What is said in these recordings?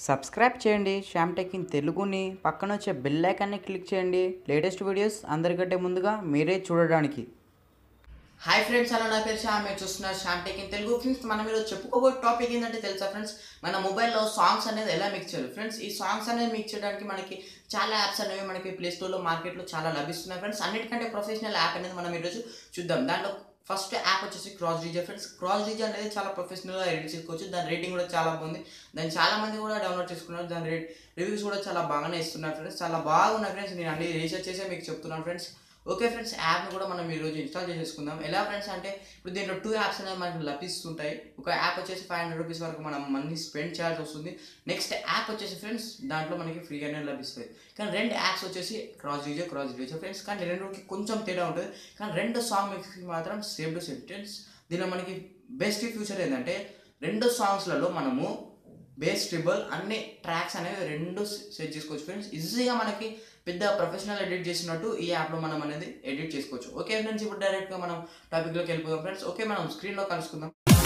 Subscribe చేయండి Shyam tech in తెలుగుని. పక్కన వచ్చే బెల్ ఐకాన్ని క్లిక్ చేయండి లేటెస్ట్ వీడియోస్ అందరికంటే ముందుగా మీరే చూడడానికి. హాయ్ ఫ్రెండ్స్, హలో, నా పేరు శ్యామ్. మీరు చూస్తున్నారు Shyam tech in Telugu. Friends, మనం ఈరోజు చెప్పుకోబోయే టాపిక్ ఏంటంటే తెలుసా ఫ్రెండ్స్, మన మొబైల్లో సాంగ్స్ అనేది ఎలా మిక్స్ చేయాలి. ఫ్రెండ్స్, ఈ సాంగ్స్ అనేది మిక్స్ చేయడానికి మనకి చాలా యాప్స్ అనేవి మనకి ప్లే స్టోర్లో మార్కెట్లో చాలా లభిస్తున్నాయి ఫ్రెండ్స్. అన్నిటికంటే ప్రొఫెషనల్ యాప్ అనేది మనం ఈరోజు చూద్దాం. దాంట్లో ఫస్ట్ యాప్ వచ్చేసి cross DJ friends. Cross DJ అనేది చాలా ప్రొఫెషనల్గా ఎడిట్ చేసుకోవచ్చు. దాని రేటింగ్ కూడా చాలా బాగుంది. దాన్ని చాలా మంది కూడా డౌన్లోడ్ చేసుకున్నారు. దాని రివ్యూస్ కూడా చాలా బాగానే ఇస్తున్నారు ఫ్రెండ్స్. చాలా బాగున్నాయి ఫ్రెండ్స్. నేను అన్ని రీసెర్చ్ చేసే మీకు చెప్తున్నాను ఫ్రెండ్స్. ఓకే ఫ్రెండ్స్, యాప్ని కూడా మనం ఈరోజు ఇన్స్టాల్ చేసేసుకుందాం. ఎలా ఫ్రెండ్స్ అంటే, ఇప్పుడు దీంట్లో 2 యాప్స్ అనేవి మనకి లభిస్తుంటాయి. ఒక యాప్ వచ్చేసి 500 రూపీస్ వరకు మనం మనీ స్పెండ్ చేయాల్సి వస్తుంది. నెక్స్ట్ యాప్ వచ్చేసి ఫ్రెండ్స్, దాంట్లో మనకి ఫ్రీగానే లభిస్తుంది. కానీ 2 యాప్స్ వచ్చేసి క్రాస్ డీజే ఫ్రెండ్స్. కానీ రెండుకి కొంచెం తేడా ఉంటుంది. కానీ 2 సాంగ్ మిక్సింగ్ మాత్రం సేమ్ టు సేమ్ ఫ్రెండ్స్. దీనిలో మనకి బెస్ట్ ఫ్యూచర్ ఏంటంటే, 2 సాంగ్స్లలో మనము బేస్ ట్రిబుల్ అన్ని ట్రాక్స్ అనేవి 2 సెట్ చేసుకోవచ్చు ఫ్రెండ్స్. ఈజీగా మనకి పెద్ద ప్రొఫెషనల్ ఎడిట్ చేసినట్టు ఈ యాప్లో మనం అనేది ఎడిట్ చేసుకోవచ్చు. ఓకే ఫ్రెండ్స్, ఇప్పుడు డైరెక్ట్గా మనం టాపిక్లోకి వెళ్ళిపోదాం ఫ్రెండ్స్. ఓకే, మనం స్క్రీన్లో కలుసుకుందాం.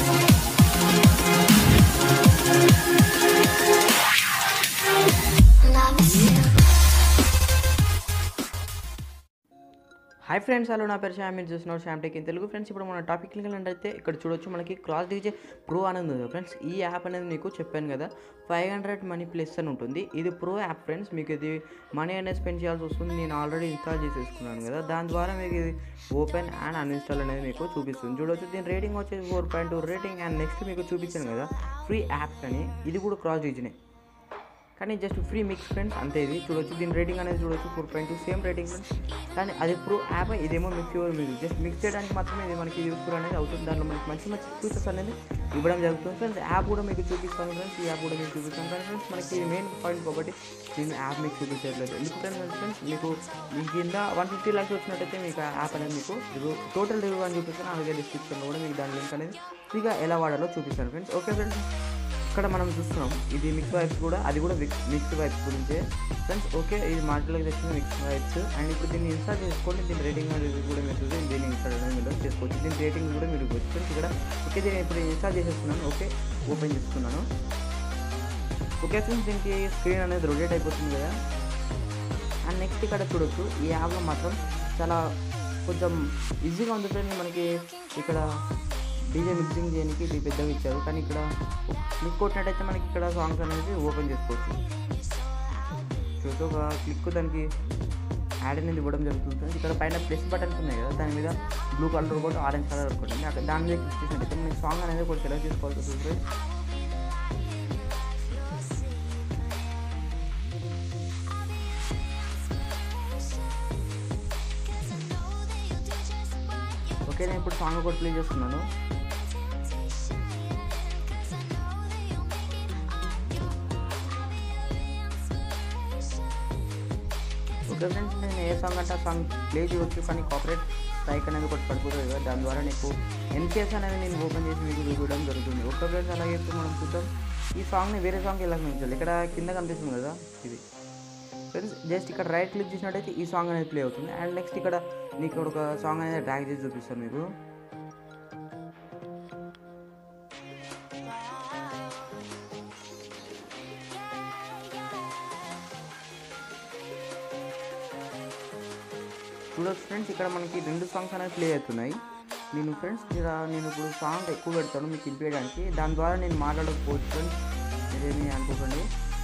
హాయ్ ఫ్రెండ్స్, హలో, నా పేరు శ్యామ్. మీరు చూస్తున్నారు Shyam tech in Telugu. Friends, ఇప్పుడు మన టాపిక్కి వెళ్ళినట్టయితే ఇక్కడ చూడొచ్చు మనకి క్రాస్ డీజే ప్రో అనేది ఉంది ఫ్రెండ్స్. ఈ యాప్ అనేది మీకు చెప్పాను కదా 500 మనీ ప్లస్ అని ఉంటుంది. ఇది ప్రో యాప్ ఫ్రెండ్స్. మీకు ఇది మనీ అనేది స్పెండ్ చేయాల్సి వస్తుంది. నేను ఆల్రెడీ ఇన్స్టాల్ చేసేసుకున్నాను కదా, దాని ద్వారా మీకు ఇది ఓపెన్ అండ్ అన్ఇన్స్టాల్ అనేది మీకు చూపిస్తుంది. చూడొచ్చు దీని రేటింగ్ వచ్చేసి 4.2 రేటింగ్. అండ్ నెక్స్ట్ మీకు చూపించాను కదా ఫ్రీ యాప్ అని, ఇది కూడా క్రాస్ డీజేనే కానీ జస్ట్ ఫ్రీ మిక్స్ ఫ్రెండ్స్, అంతే. ఇది చూడొచ్చు దీని రేటింగ్ అనేది చూడొచ్చు 4.2 సేమ్ రేటింగ్ ఫ్రెండ్స్. కానీ అది ప్రో యాప్, ఇదేమో మిక్స్ మ్యూజిక్. జస్ట్ మిక్స్ చేయడానికి మాత్రమే ఇది మనకి యూస్ఫుల్ అనేది అవుతుంది. దాంట్లో మనకి మంచి మంచి ఫీచర్స్ అనేది ఇవ్వడం జరుగుతుంది ఫ్రెండ్స్. యాప్ కూడా మీకు చూపిస్తాను ఫ్రెండ్స్. ఈ యాప్ కూడా మీకు చూపిస్తాను కానీ ఫ్రెండ్స్, మనకి మెయిన్ పాయింట్ కాబట్టి నేను యాప్ మీకు చూపించట్లేదు. ఎందుకంటే ఫ్రెండ్స్, మీకు మీ కింద 150 lakhs వచ్చినట్టయితే మీకు యాప్ అనేది మీకు టోటల్ రివ్యూ అని చూపిస్తాను. అలాగే డిస్క్రిప్షన్లో కూడా మీకు దాని లింక్ అనేది ఫ్రీగా ఎలా వాడాలో చూపిస్తాను ఫ్రెండ్స్. ఓకే ఫ్రెండ్స్, ఇక్కడ మనం చూస్తున్నాం ఇది మిక్స్ వైబ్స్ కూడా, అది కూడా మిక్స్ వైబ్స్ గురించే ఫ్రెండ్స్. ఓకే, ఇది మార్కెట్లోకి తెచ్చిన మిక్స్ వైబ్స్. అండ్ ఇప్పుడు దీన్ని ఇన్స్టాల్ చేసుకోండి. దీని రేటింగ్ అనేది కూడా మీరు చూసి దీన్ని ఇన్స్టాల్ అనేది మీరు చేసుకోవచ్చు. దీని రేటింగ్ కూడా మీరు ఇవ్వచ్చు ఫ్రెండ్స్. ఇక్కడ ఓకే, దీన్ని ఇప్పుడు ఇన్స్టాల్ చేసేస్తున్నాను. ఓకే, ఓపెన్ చేసుకున్నాను. ఓకే ఫ్రెండ్స్, దీనికి స్క్రీన్ అనేది రొటేట్ అయిపోతుంది కదా. అండ్ నెక్స్ట్ ఇక్కడ చూడొచ్చు ఈ యాప్లో మాత్రం చాలా కొంచెం ఈజీగా ఉంది ఫ్రెండ్స్. మనకి ఇక్కడ డీజే మిక్సింగ్ చేయడానికి ఇది పెద్దగా ఇచ్చారు. కానీ ఇక్కడ క్లిక్ కొట్టినట్టయితే మనకి ఇక్కడ సాంగ్స్ అనేది ఓపెన్ చేసుకోవచ్చు. చూసి ఒక క్లిక్ దానికి యాడ్ అనేది ఇవ్వడం జరుగుతుంది. ఇక్కడ పైన ప్లస్ బటన్స్ ఉన్నాయి కదా, దాని మీద బ్లూ కలర్ కూడా ఆరెంజ్ కలర్ అనుకోండి. అక్కడ దాని మీద క్లిక్ చేసినట్టయితే మనకి సాంగ్ అనేది ఒకటి సెలెక్ట్ చేసుకోవాల్సి వస్తుంది. ఓకే, నేను ఇప్పుడు సాంగ్ ఒకటి ప్లే చేస్తున్నాను. ఓకే ఫ్రెండ్స్, నేను ఏ సాంగ్ అంటే ఆ సాంగ్ ప్లే చేయవచ్చు. కానీ కాపరేట్ స్ట్రైక్ అనేది ఒకటి పడిపోతుంది కదా, దాని ద్వారా నీకు ఎన్కేఎస్ అనేది నేను ఓపెన్ చేసి మీకు చూపించడం జరుగుతుంది. ఓకే ఫ్రెండ్స్, అలాగే ఇప్పుడు మనం చూద్దాం ఈ సాంగ్ని వేరే సాంగ్ ఎలా మించాలి. ఇక్కడ కింద కనిపిస్తుంది కదా ఇది ఫ్రెండ్స్. జస్ట్ ఇక్కడ రైట్ క్లిక్ చేసినట్టయితే ఈ సాంగ్ అనేది ప్లే అవుతుంది. అండ్ నెక్స్ట్ ఇక్కడ నీకు ఒక సాంగ్ అనేది డ్రాగ్ చేసి చూపిస్తాను మీకు. చూడొచ్చు ఫ్రెండ్స్, ఇక్కడ మనకి 2 సాంగ్స్ అనేవి ప్లే అవుతున్నాయి. నేను ఇప్పుడు సాంగ్ ఎక్కువ పెడతాను మీకు వినిపించడానికి. దాని ద్వారా నేను మాట్లాడకపోవచ్చు ఫ్రెండ్స్, మీరేమి అనుకోకండి.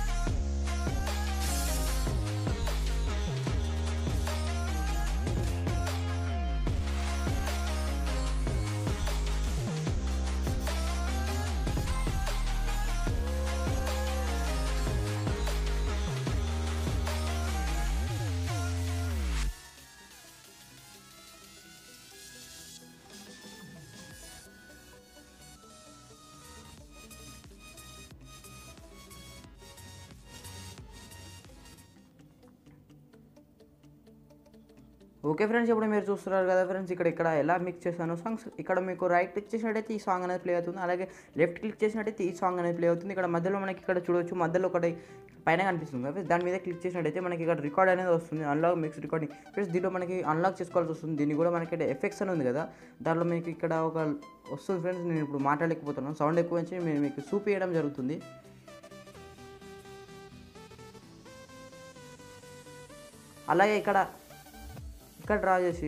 ఓకే ఫ్రెండ్స్, ఇప్పుడు మీరు చూస్తున్నారు కదా ఫ్రెండ్స్, ఇక్కడ ఎలా మిక్స్ చేశాను సాంగ్స్. ఇక్కడ మీకు రైట్ క్లిక్ చేసినట్టయితే ఈ సాంగ్ అనేది ప్లే అవుతుంది. అలాగే లెఫ్ట్ క్లిక్ చేసినట్టయితే ఈ సాంగ్ అనేది ప్లే అవుతుంది. ఇక్కడ మధ్యలో మనకి ఇక్కడ చూడొచ్చు, మధ్యలో ఒకటి పైన కనిపిస్తుంది కదా, దాని మీద క్లిక్ చేసినట్టయితే మనకి ఇక్కడ రికార్డ్ అనేది వస్తుంది. Unlock mix recording friends. దీంట్లో మనకి అన్లాక్ చేసుకోవాల్సి వస్తుంది. దీన్ని కూడా మనకి ఎఫెక్ట్స్ అని ఉంది కదా, దాంట్లో మీకు ఇక్కడ ఒక వస్తుంది ఫ్రెండ్స్. నేను ఇప్పుడు మాట్లాడలేకపోతున్నాను, సౌండ్ ఎక్కువ వచ్చి మీకు చూపించడం జరుగుతుంది. అలాగే ఇక్కడ డ్రా చేసి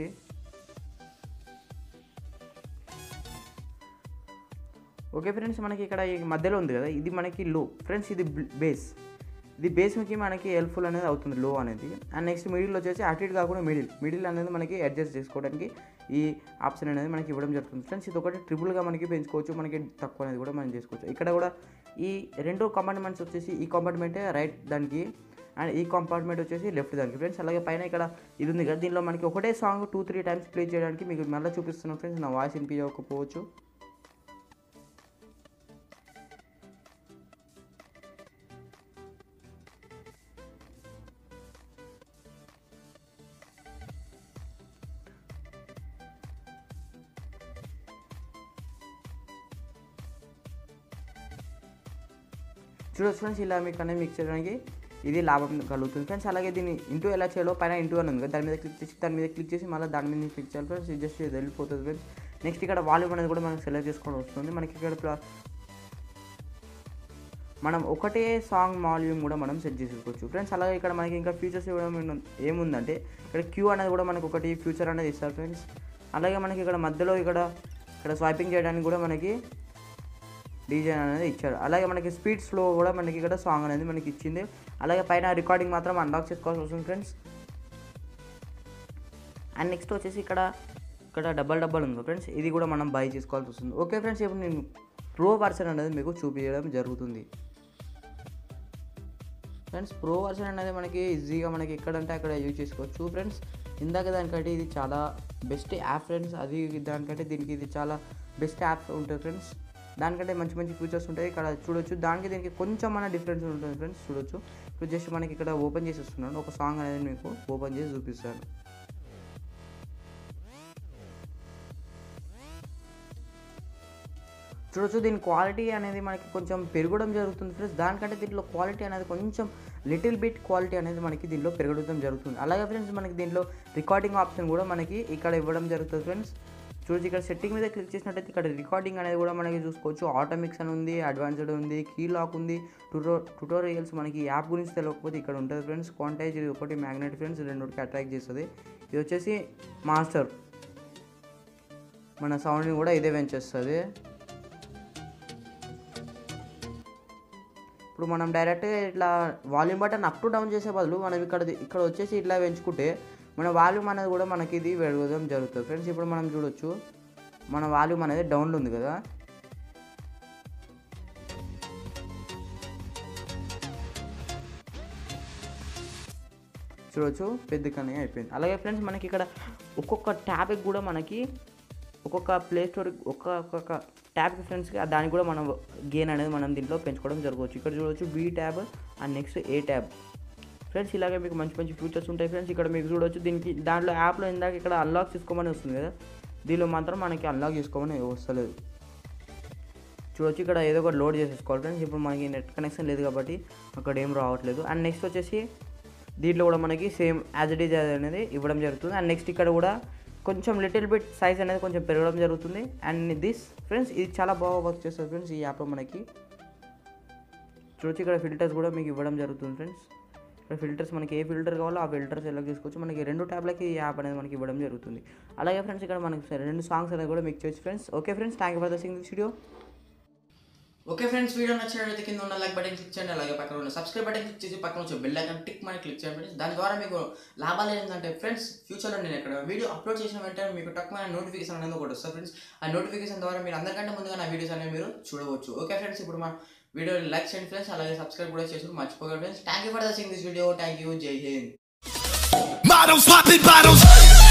ఓకే ఫ్రెండ్స్, మనకి ఇక్కడ ఈ మధ్యలో ఉంది కదా, ఇది మనకి లో ఫ్రెండ్స్, ఇది బేస్కి మనకి హెల్ప్ఫుల్ అనేది అవుతుంది లో అనేది. అండ్ నెక్స్ట్ మిడిల్ వచ్చేసి అటు ఇటు కాకుండా మిడిల్ అనేది మనకి అడ్జస్ట్ చేసుకోవడానికి ఈ ఆప్షన్ అనేది మనకి ఇవ్వడం జరుగుతుంది ఫ్రెండ్స్. ఇది ఒకటి ట్రిపుల్గా మనకి పెంచుకోవచ్చు, మనకి తక్కువ అనేది కూడా మనం చేసుకోవచ్చు. ఇక్కడ కూడా ఈ 2 కంపార్ట్మెంట్స్ వచ్చేసి ఈ కంపార్ట్మెంటే రైట్ దానికి అండ్ ఈ కంపార్ట్మెంట్ వచ్చేసి లెఫ్ట్ దానికి ఫ్రెండ్స్. అలాగే పైన ఇక్కడ ఇది ఉంది కదా, దీనిలో మనకి ఒకటే సాంగ్ 2-3 టైమ్స్ ప్లే చేయడానికి మీకు మళ్ళీ చూపిస్తున్నాను ఫ్రెండ్స్. నా వాయిస్ వినిపించకపోవచ్చు. చూడొచ్చు ఫ్రెండ్స్, ఇలా మీకు అనేది మిక్స్ చేయడానికి ఇది లాభం కలుగుతుంది ఫ్రెండ్స్. అలాగే దీన్ని ఇంటూ ఎలా చేయాలో పైన ఇంటూ అని ఉంది కదా, దాని మీద క్లిక్ చేసి మళ్ళీ దాని మీద క్లిక్ చేయాలి ఫ్రెండ్స్. ఇది జస్ట్ వెళ్ళిపోతుంది ఫ్రెండ్స్. నెక్స్ట్ ఇక్కడ వాల్యూమ్ అనేది కూడా మనం సెలెక్ట్ చేసుకోవడం వస్తుంది. మనకి ఇక్కడ మనం ఒకటే సాంగ్ వాల్యూమ్ కూడా మనం సెట్ చేసుకోవచ్చు ఫ్రెండ్స్. అలాగే ఇక్కడ మనకి ఇంకా ఫీచర్స్ ఇవ్వడం ఏముందంటే, ఇక్కడ క్యూ అనేది కూడా మనకి ఒకటి ఫ్యూచర్ అనేది ఇస్తారు ఫ్రెండ్స్. అలాగే మనకి ఇక్కడ మధ్యలో ఇక్కడ స్వైపింగ్ చేయడానికి కూడా మనకి డిజైన్ అనేది ఇచ్చారు. అలాగే మనకి స్పీడ్ స్లో కూడా మనకి ఇక్కడ సాంగ్ అనేది మనకి ఇచ్చింది. అలాగే పైన రికార్డింగ్ మాత్రం అన్లాక్ చేసుకోవాల్సి వస్తుంది ఫ్రెండ్స్. అండ్ నెక్స్ట్ వచ్చేసి ఇక్కడ డబల్ ఉంది ఫ్రెండ్స్, ఇది కూడా మనం బై చేసుకోవాల్సి వస్తుంది. ఓకే ఫ్రెండ్స్, ఇప్పుడు నేను ప్రో వర్షన్ అనేది మీకు చూపించడం జరుగుతుంది ఫ్రెండ్స్. ప్రో వర్షన్ అనేది మనకి ఈజీగా మనకి ఎక్కడంటే అక్కడ యూజ్ చేసుకోవచ్చు ఫ్రెండ్స్. ఇందాక దానికంటే ఇది చాలా బెస్ట్ యాప్ ఫ్రెండ్స్. అది దానికంటే దీనికి ఇది చాలా బెస్ట్ యాప్ ఉంటుంది ఫ్రెండ్స్. దానికంటే మంచి ఫీచర్స్ ఉంటాయి. ఇక్కడ చూడొచ్చు, దానికి దీనికి కొంచెం మన డిఫరెన్స్ ఉంటుంది ఫ్రెండ్స్. చూడొచ్చు, ఇప్పుడు జస్ట్ మనకి ఇక్కడ ఓపెన్ చేసి వస్తున్నాను, ఒక సాంగ్ అనేది మీకు ఓపెన్ చేసి చూపిస్తాను. చూడొచ్చు, దీని క్వాలిటీ అనేది మనకి కొంచెం పెరగడం జరుగుతుంది ఫ్రెండ్స్. దానికంటే దీంట్లో క్వాలిటీ అనేది కొంచెం లిటిల్ బిట్ క్వాలిటీ అనేది మనకి దీంట్లో పెరగడం జరుగుతుంది. అలాగే ఫ్రెండ్స్, మనకి దీంట్లో రికార్డింగ్ ఆప్షన్ కూడా మనకి ఇక్కడ ఇవ్వడం జరుగుతుంది ఫ్రెండ్స్. చూడొచ్చు, ఇక్కడ సెట్టింగ్ మీద క్లిక్ చేసినట్టయితే ఇక్కడ రికార్డింగ్ అనేది కూడా మనకి చూసుకోవచ్చు. ఆటోమిక్స్ అని ఉంది, అడ్వాన్స్డ్ ఉంది, కీ లాక్ ఉంది, ట్యూటోరియల్స్ మనకి యాప్ గురించి తెలియకపోతే ఇక్కడ ఉంటుంది ఫ్రెండ్స్. క్వాంటైజ్ ఇది ఒకటి, మ్యాగ్నెట్ ఫ్రెండ్స్ రెండుకి అట్రాక్ట్ చేస్తుంది. ఇది వచ్చేసి మాస్టర్, మన సౌండ్ని కూడా ఇదే పెంచేస్తుంది. ఇప్పుడు మనం డైరెక్ట్గా ఇట్లా volume button up to down చేసే బదులు మనం ఇక్కడ వచ్చేసి ఇట్లా పెంచుకుంటే మన వాల్యూమ్ అనేది కూడా మనకి ఇది పెరగడం జరుగుతుంది ఫ్రెండ్స్. ఇప్పుడు మనం చూడొచ్చు, మన వాల్యూమ్ అనేది డౌన్లో ఉంది కదా, చూడొచ్చు పెద్దగానే అయిపోయింది. అలాగే ఫ్రెండ్స్, మనకి ఇక్కడ ఒక్కొక్క ట్యాబ్కి కూడా మనకి ఒక్కొక్క ప్లే స్టోర్ ఒక్కొక్క ట్యాబ్కి ఫ్రెండ్స్కి దానికి కూడా మనం గెయిన్ అనేది మనం దీంట్లో పెంచుకోవడం జరగవచ్చు. ఇక్కడ చూడవచ్చు B tab and next A tab friends. ఇలాగే మీకు మంచి ఫీచర్స్ ఉంటాయి ఫ్రెండ్స్. ఇక్కడ మీకు చూడవచ్చు, దీనికి దాంట్లో యాప్లో ఇందాక ఇక్కడ అన్లాక్ చేసుకోమని వస్తుంది కదా, దీనిలో మాత్రం మనకి అన్లాక్ చేసుకోమని వస్తలేదు. చూడవచ్చు, ఇక్కడ ఏదో ఒకటి లోడ్ చేసేసుకోవాలి ఫ్రెండ్స్. ఇప్పుడు మనకి నెట్ కనెక్షన్ లేదు కాబట్టి అక్కడ ఏం రావట్లేదు. అండ్ నెక్స్ట్ వచ్చేసి దీంట్లో కూడా మనకి సేమ్ యాజ్ ఇట్ ఈజ్ అనేది ఇవ్వడం జరుగుతుంది. అండ్ నెక్స్ట్ ఇక్కడ కూడా కొంచెం లిటిల్ బిట్ సైజ్ అనేది కొంచెం పెరగడం జరుగుతుంది. అండ్ దిస్ ఫ్రెండ్స్, ఇది చాలా బాగా వర్క్ చేస్తుంది ఫ్రెండ్స్ ఈ యాప్లో మనకి. చూడొచ్చు, ఇక్కడ ఫిల్టర్స్ కూడా మీకు ఇవ్వడం జరుగుతుంది ఫ్రెండ్స్. ఇక్కడ ఫిల్టర్స్ మనకి ఏ ఫిల్టర్ కావాలో ఆ ఫిల్టర్స్ సెలెక్ట్ చేసుకోవచ్చు. మనకి 2 ట్యాబ్లకి ఈ యాప్ అనేది మనకి ఇవ్వడం జరుగుతుంది. అలాగే ఫ్రెండ్స్, ఇక్కడ మనకి 2 సాంగ్స్ అనేది కూడా మిక్స్ చేయొచ్చు friends. Okay friends, thank you for watching this video. Okay friends, video నచ్చినట్లయితే కింద ఉన్న లైక్ బటన్ క్లిక్ చేయండి. అలాగే పక్కన ఉన్న సబ్స్క్రైబ్ బటన్ క్లిక్ చేసి పక్కన వచ్చే బెల్ ఐకాన్ టిక్ అని క్లిక్ చేయండి ఫ్రెండ్స్. దాని ద్వారా మీకు లాభాలు ఏంటంటే ఫ్రెండ్స్, ఫ్యూచర్లో నేను ఇక్కడ వీడియో అప్లోడ్ చేసిన వెంటనే మీకు తక్కువ నోటిఫికేషన్ అనేది ఒకటి వస్తుంది ఫ్రెండ్స్. ఆ నోటిఫికేషన్ ద్వారా మీరు అందరికంటే ముందుగా నా వీడియోస్ అనేవి మీరు చూడవచ్చు. ఓకే ఫ్రెండ్స్, ఇప్పుడు మా వీడియోని లైక్ చేయండి ఫ్రెండ్స్, అలాగే సబ్స్క్రైబ్ కూడా చేసి మర్చిపోకండి friends. Thank you for watching this video. Thank you. Jai Hind.